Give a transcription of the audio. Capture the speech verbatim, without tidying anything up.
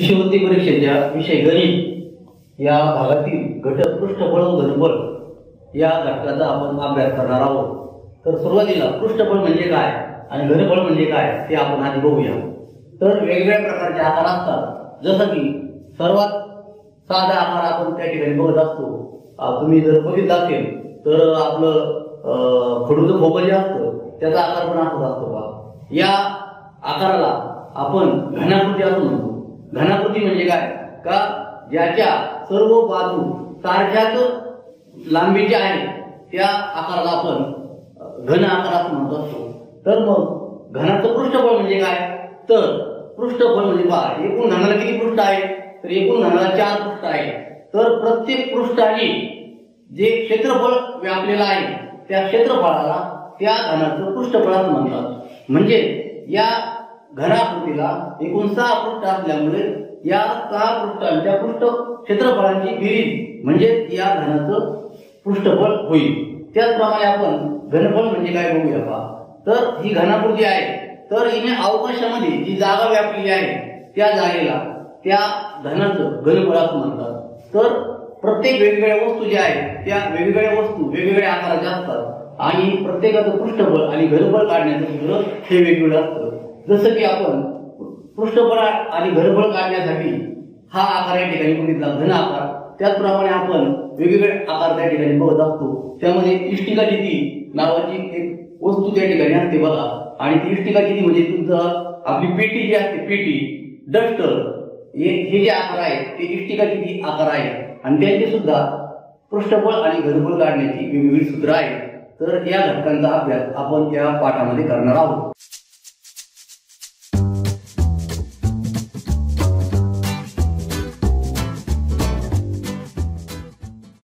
शिष्यवृत्ती परीक्षेच्या विषय गणित या भागातील घटक पृष्ठबळ व घनबळ या घटकाचा आपण अभ्यास करणार आहोत। तर सुरुवातीला पृष्ठबळ म्हणजे काय आणि घनबळ म्हणजे काय ते आपण आधी बघूया। तर वेगवेगळ्या प्रकारचे आकार असतात, जसं की सर्वात साधा आकार आपण त्या ठिकाणी बघत असतो। तुम्ही जर बघितलं असेल तर आपलं खडूचं खोबं जे असतं त्याचा आकार पण असाच असतो बघा। या आकाराला आपण घनाकृती असं म्हणतो। घनाकृती म्हणजे काय का ज्याच्या सर्व बाजू सारख्याच लांबीच्या आहेत त्या आकाराला आपण घन आकार असं म्हणत असतो। तर मग घनाचं पृष्ठबळ म्हणजे काय, तर पृष्ठबळ म्हणजे पहा एकूण घनाला किती पृष्ठ आहे, तर एकूण घनाला चार पृष्ठ आहे। तर प्रत्येक पृष्ठाने जे क्षेत्रफळ व्यापलेलं आहे त्या क्षेत्रफळाला त्या घनाचं पृष्ठबळ असं म्हणतात। म्हणजे या घनाकृतीला एकूण सहा पृष्ठ असल्यामुळे या सहा पृष्ठांच्या पृष्ठ क्षेत्रफळांची बेरीज म्हणजे या घनाचं पृष्ठबळ होईल। त्याचप्रमाणे आपण घनबळ म्हणजे काय बघूया पहा। तर ही घनाकृती आहे, तर हिने अवकाशामध्ये जी जागा व्यापलेली आहे त्या जागेला त्या घनाचं घनबळ असं म्हणतात। तर प्रत्येक वेगवेगळ्या वस्तू ज्या आहेत त्या वेगवेगळ्या वस्तू वेगवेगळ्या आकाराच्या असतात आणि प्रत्येकाचं पृष्ठबळ आणि घनबळ काढण्याचं सूत्र हे वेगवेगळं असतं। जसं की आपण पृष्ठबळ आणि घनबळ काढण्यासाठी हा आकार या ठिकाणी बघितला घन आकार, त्याचप्रमाणे आपण वेगवेगळे आकार त्या ठिकाणी बघत असतो। त्यामध्ये इष्टिका चिती नावाची एक वस्तू त्या ठिकाणी असते बघा, आणि ती इष्टिका चिती म्हणजे तुमचं आपली पेटी जी असते पेटी डस्टर हे जे आकार आहेत ते इष्टिका चिती आकार आहेत आणि त्यांचे सुद्धा पृष्ठबळ आणि घनबळ काढण्याची वेगवेगळी सूत्र आहेत। तर या घटकांचा अभ्यास आपण या पाठामध्ये करणार आहोत।